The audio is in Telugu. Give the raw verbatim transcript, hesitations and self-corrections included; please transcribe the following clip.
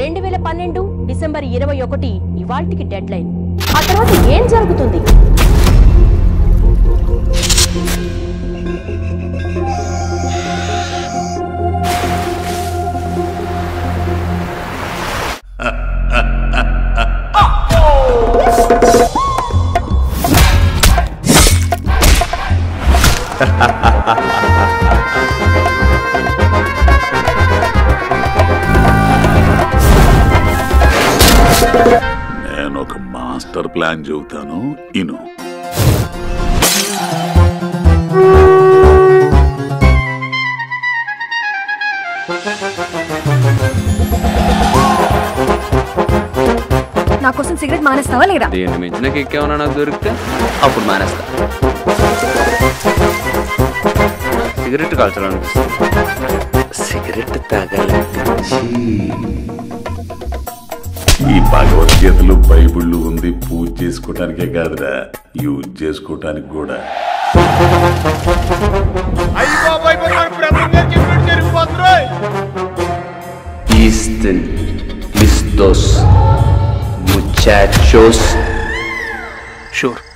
రెండు వేల పన్నెండు డిసెంబర్ ఇరవై ఒకటి ఇవాల్టికి డెడ్ లైన్. ఆ తర్వాత ఏం జరుగుతుంది? నేను ఒక మాస్టర్ ప్లాన్ చెబుతాను ఇను. నా కోసం సిగరెట్ మానేస్తావా లేదా? దేన్ని మించిన కిక్ ఏమన్నా నాకు దొరికితే అప్పుడు మానేస్తా. సిగరెట్ కాల్చాలనిపిస్తుంది. సిగరెట్ తాగాలనిపించి ఈ భగవద్గీతలు బైబిళ్ళు ఉంది పూజ చేసుకోవటానికే కాదురా, యూజ్ చేసుకోవటానికి కూడా. Eastern listos muchachos. Sure.